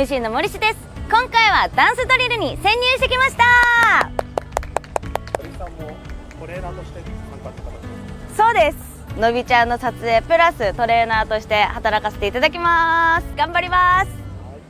MC の森氏です。今回はダンスドリルに潜入してきました。 森さんもトレーナーとして参加って形ですか？そうです。のびちゃんの撮影プラストレーナーとして働かせていただきます。頑張ります。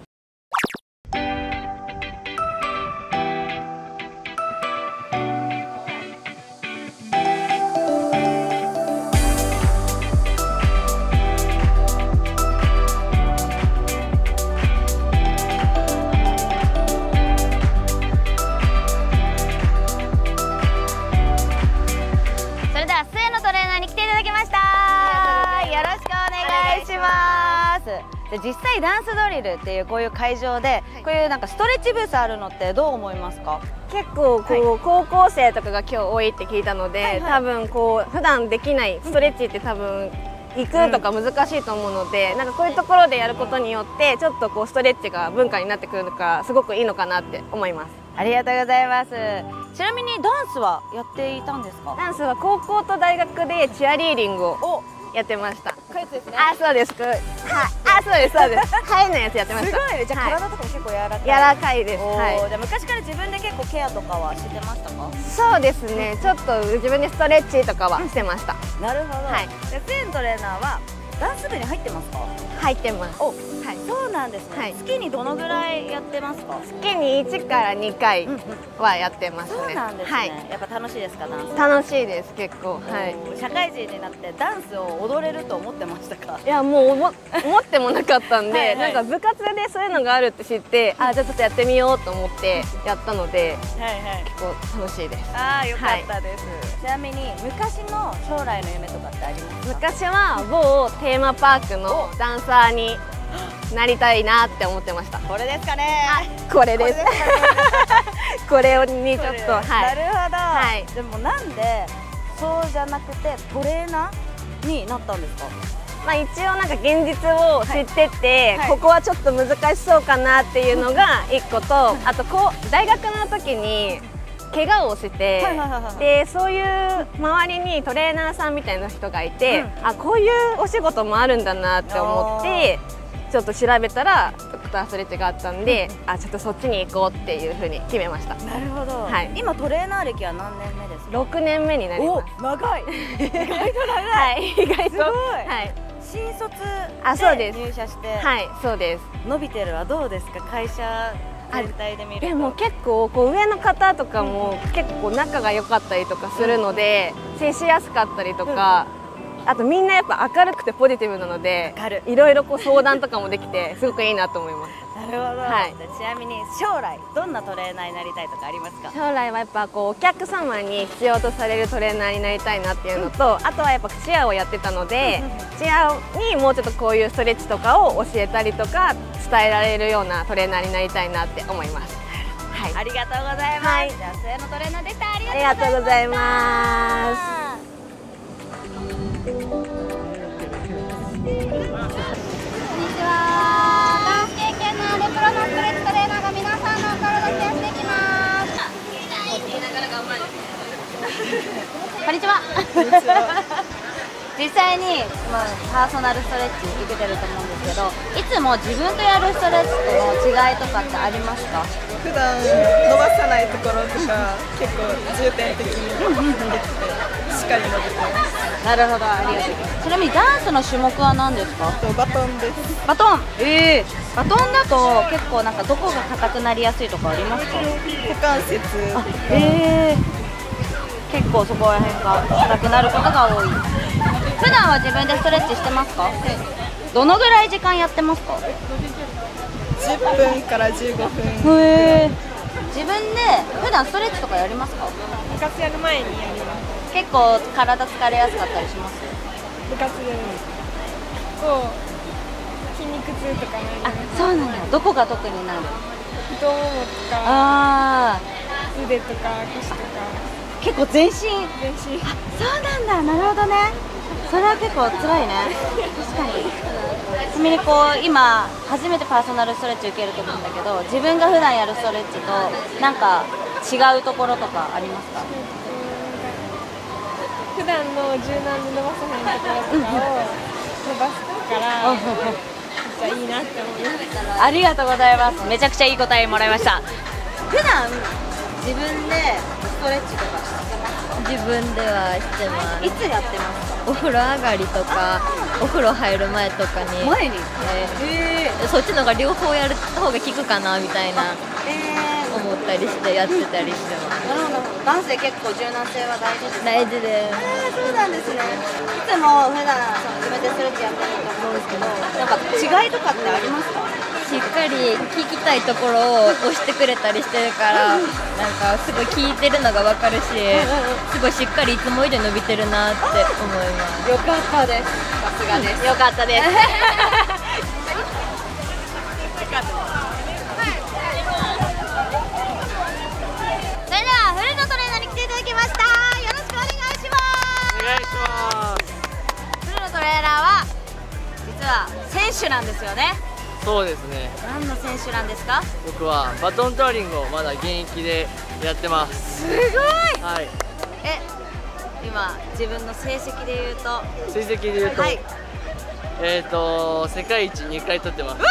実際ダンスドリルっていうこういう会場でこういうなんかストレッチブースあるのってどう思いますか？ 結構こう、高校生とかが今日多いって聞いたので、多分こう普段できないストレッチって多分行くとか難しいと思うので、なんかこういうところでやることによってちょっとこうストレッチが文化になってくるのかすごくいいのかなって思います。 ありがとうございます。ちなみにダンスはやっていたんですか？ ダンスは高校と大学でチアリーディングをやってました。 こういうやつですね。 あ、そうです。はい。あ、そうです。そうです。ハイのやつやってました。 すごいね。じゃあ体とかも結構柔らかい。 柔らかいです。はい。 じゃあ昔から自分で結構ケアとかはしてましたか？ そうですね。ちょっと自分でストレッチとかはしてました。 なるほど。はい。で、セントレーナーはダンス部に入ってますか？ 入ってます。 お、はい。そうなんですね。月にどのぐらいやってますか？ 月に1から2回はやってますね。 そうなんですね。やっぱ楽しいですか、ダンス？ 楽しいです、結構。はい。 社会人になってダンスを踊れると思ってましたか？ いや、もう思ってもなかったんで、なんか部活でそういうのがあるって知って、あ、じゃあちょっとやってみようと思ってやったので、結構楽しいです。 ああ、よかったです。ちなみに昔の将来の夢とかってありますか？ 昔は某テーマパークのダンサーになりたいなって思ってました。 これですかね。 これです。これにちょっと、はい。 なるほど。はい。でもなんでそうじゃなくてトレーナーになったんですか？ まあ一応なんか現実を知ってて、ここはちょっと難しそうかなっていうのが一個と、あと大学の時に怪我をして、でそういう周りにトレーナーさんみたいな人がいて、あ、こういうお仕事もあるんだなって思って。ちょっと調べたらドクターストレッチがあったんで、あ、ちょっとそっちに行こうっていうふうに決めました。 なるほど。はい。今トレーナー歴は何年目ですか ？6年目になります。 お、長い。意外と長い。 はい、意外と。 すごい。 はい。 新卒で入社して。 はい、そうです。 伸びてるはどうですか？会社全体で見ると。 でも結構こう上の方とかも結構仲が良かったりとかするので、接しやすかったりとか。あとみんなやっぱ明るくてポジティブなので、いろいろこう相談とかもできてすごくいいなと思います。 なるほど。はい。ちなみに将来どんなトレーナーになりたいとかありますか？ 将来はやっぱこうお客様に必要とされるトレーナーになりたいなっていうのと、あとはやっぱチアをやってたので、チアにもうちょっとこういうストレッチとかを教えたりとか伝えられるようなトレーナーになりたいなって思います。 はい。ありがとうございます。はい。じゃあ末のトレーナーでした。ありがとうございます。 こんにちは。ダンス経験のあるプロのストレッチトレーナーが皆さんのお体ケアしていきます。 こんにちは。実際に、パーソナルストレッチ受けてると思うんですけど、いつも自分とやるストレッチとの違いとかってありますか？ 普段伸ばさないところとか結構重点的にできてしっかり伸びてます。 なるほど、ありがとう。ちなみにダンスの種目は何ですか？ バトンです。 バトン。バトンだと結構なんかどこが硬くなりやすいとかありますか？ 股関節。 結構そこら辺が硬くなることが多い。普段は自分でストレッチしてますか？どのぐらい時間やってますか ？10分から15分。 自分で普段ストレッチとかやりますか？ 部活やる前にやります。 結構体疲れやすかったりします？ 部活でこう筋肉痛とかなります。 そうなんだ。どこが特になる？ 太ももとか腕とか腰とか。 結構全身。 全身。 そうなんだ。なるほどね。それは結構辛いね。確かに。ちなみにこう今初めてパーソナルストレッチ受けると思うんだけど、自分が普段やるストレッチとなんか違うところとかありますか？ 普段の柔軟に伸ばさないところとかを伸ばすからちゃいいなって思います。 ありがとうございます。めちゃくちゃいい答えもらいました。普段自分でストレッチとかしてますか？ 自分ではしてます。 いつやってますか？ お風呂上がりとかお風呂入る前とかに、 前にそっちのが両方やる方が効くかなみたいな思ったりしてやってたりしてます。 なるほど。ダンスで結構柔軟性は大事ですか？ 大事です。 そうなんですね。いつも普段決めてストレッチやってると思うんですけど、なんか違いとかってありますか？ しっかり聞きたいところを押してくれたりしてるからなんかすごい聞いてるのが分かるし、すごいしっかりいつも以上に伸びてるなって思います。 よかったです。さすがです。よかったです。それでは古野トレーナーに来ていただきました。よろしくお願いします。 お願いします。 古野トレーナーは実は選手なんですよね。 そうですね。 何の選手なんですか？ 僕はバトントワリングをまだ現役でやってます。 すごい。 はい。 今自分の成績で言うと成績で言うと、 はい、 世界一2回取ってます。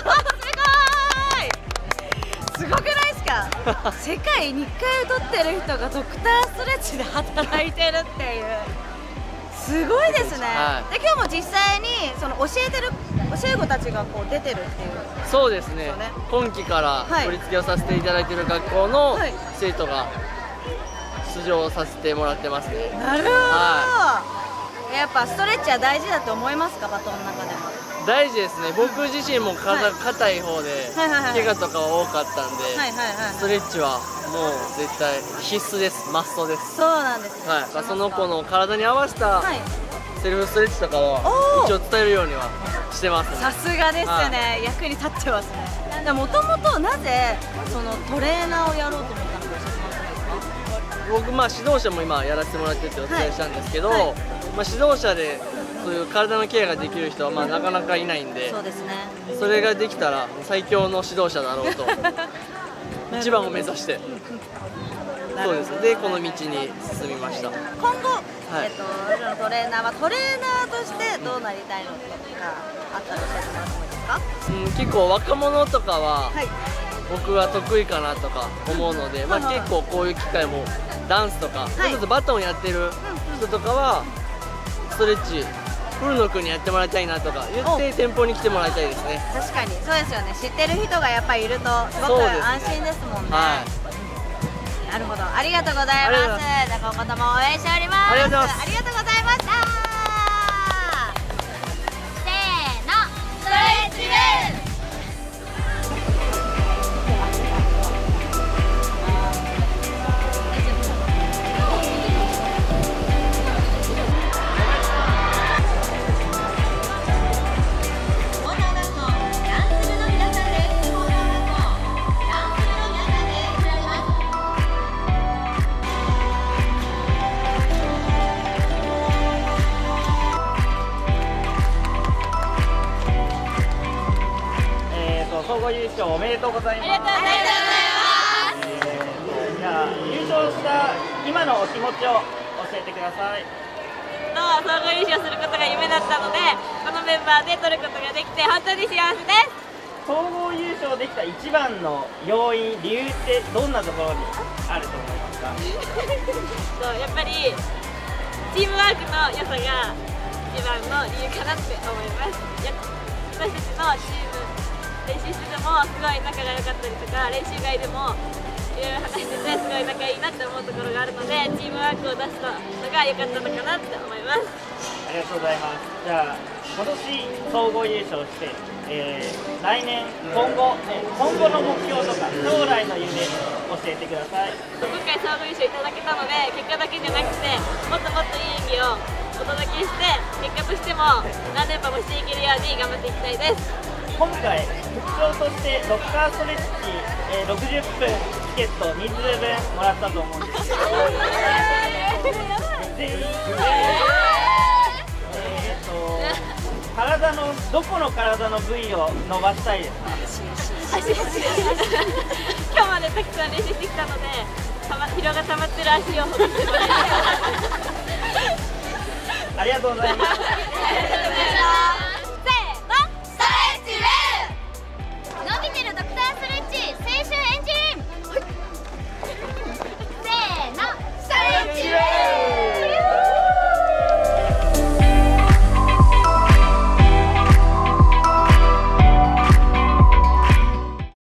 すごくないですか？世界2回取ってる人がドクターストレッチで働いてるっていうすごいですね。 はい、 で今日も実際にその教え子たちがこう出てるっていう。 そうですね。今期からはい振り付けをさせていただいている学校のはい生徒が出場させてもらってますね。 なるほど、 はやっぱストレッチは大事だと思いますか？バトンの中でも。 大事ですね。僕自身も体硬い方ではいはいはい怪我とかは多かったんで、 はいはいはいストレッチはもう絶対必須です。マストです。 そうなんですね。 はい。その子の体に合わせたはい、 セルフストレッチとかはおー一応伝えるようにはしてますね。 さすがですね、役に立ってますね。もともとなぜそのトレーナーをやろうと思ったのか教えてもらっていいですか？ 僕指導者も今やらせてもらっててお伝えしたんですけど、 はいはい指導者でそういう体のケアができる人はなかなかいないんで、 そうですね。 それができたら最強の指導者だろうと一番を目指してそうです。でこの道に進みました。 今後、 はいトレーナーはトレーナーとしてどうなりたいのかあったら教えてもらってもいいですか？ 結構若者とかははい。 僕は得意かなとか思うので、結構こういう機会もダンスとか、それこそバトンやってる人とかはストレッチ古野君にやってもらいたいなとか言って店舗に来てもらいたいですね。 確かにそうですよね。知ってる人がやっぱりいるとすごくそうですね安心ですもんね。 はいなるほど。ありがとうございます。じゃあ今後とも応援しております。 ありがとうございます。 ありがとうございました。 せーの、ストレッチです。 総合優勝おめでとうございます。じゃあ優勝した今のお気持ちを教えてください。 総合優勝することが夢だったので、このメンバーで取ることができて本当に幸せです。 総合優勝できた一番の要因、理由ってどんなところにあると思いますか？ やっぱりチームワークの良さが一番の理由かなって思います。私たちのチーム練習しててもすごい仲が良かったりとか、練習外でもいろいろ話しててすごい仲いいなって思うところがあるので、チームワークを出したのが良かったのかなって思います。 ありがとうございます。じゃあ今年総合優勝して、来年今後の目標とか将来の夢教えてください。 今回総合優勝いただけたので、結果だけじゃなくてもっともっといい演技をお届けして、結果としても何連覇もしていけるように頑張っていきたいです。 今回副賞としてドクターストレッチ、60分チケット人数分もらったと思うんですけど、ぜひ体のどこの体の部位を伸ばしたいですか？ 足です。今日までたくさん練習してきたので、疲労が溜まってる足をほぐしてもらいます。 ありがとうございます。